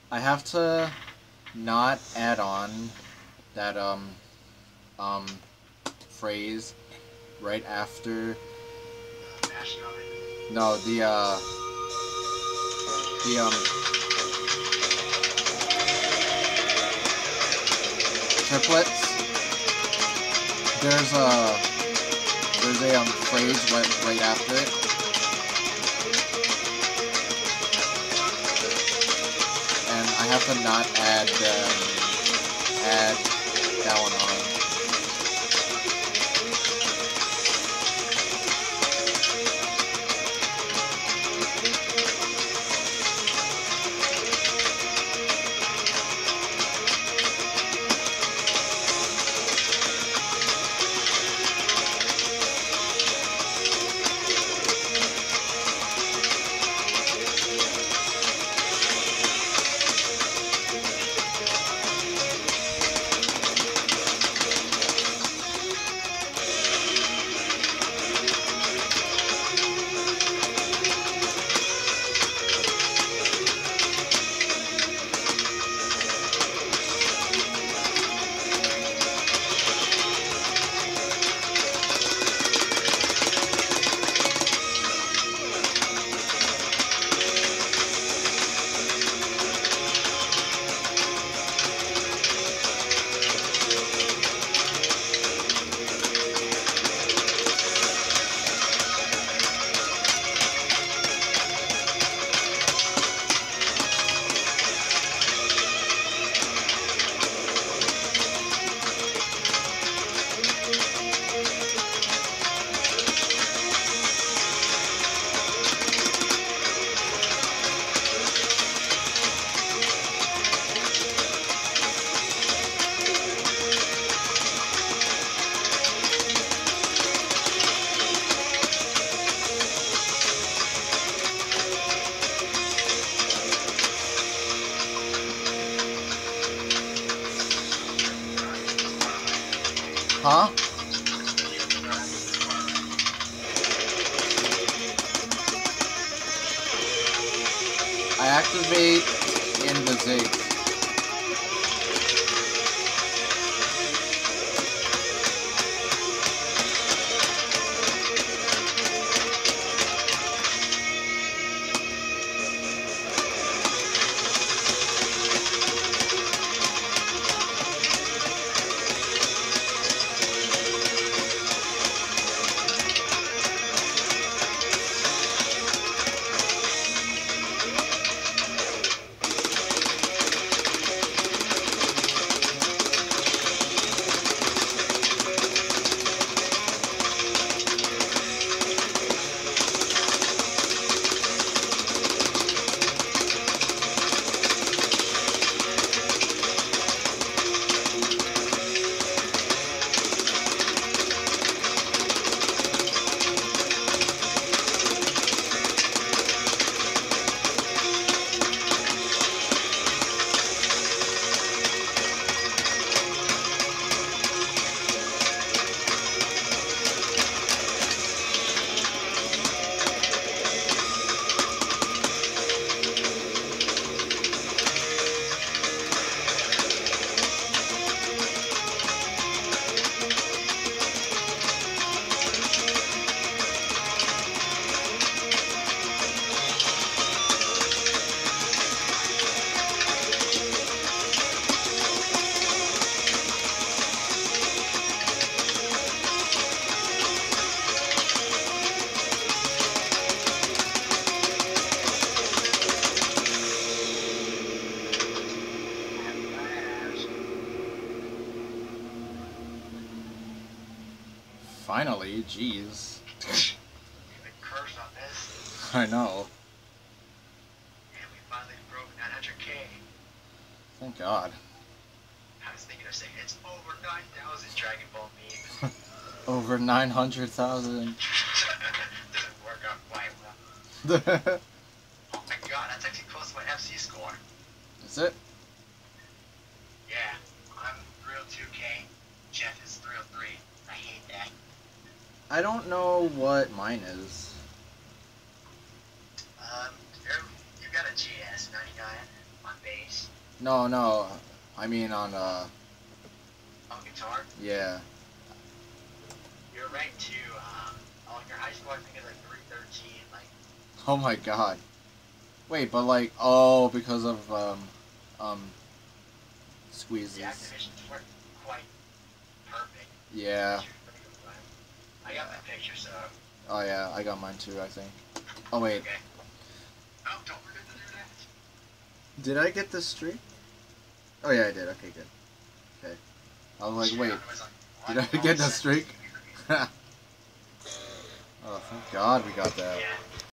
I have to not add on that phrase right after. No, the triplets. There's a phrase right after it. And I have to not add that one on. Huh? I activate in the zig. Finally, jeez. I know. And we finally broke 900K. Thank God. I was thinking of saying it's over 9,000 Dragon Ball memes. Over 900,000. Doesn't work out quite well. Oh my God, that's actually close to my FC score. Is it? Yeah, I'm real 2K. Jeff is real 3. I hate that. I don't know what mine is. You got a GS 99 on bass. No, no. I mean on On guitar. yeah. You're ranked to on your high score. I think it's like 313. Like. Oh my god. Wait, but like because of squeezes. The activations weren't quite perfect. Yeah. I got my picture, so. Oh yeah, I got mine too, I think. Oh wait. Okay. Oh, don't forget to do that. Did I get this streak? Oh yeah, I did. Okay, good. Okay. I was like, wait, did I get the streak? Oh, thank God we got that. Yeah.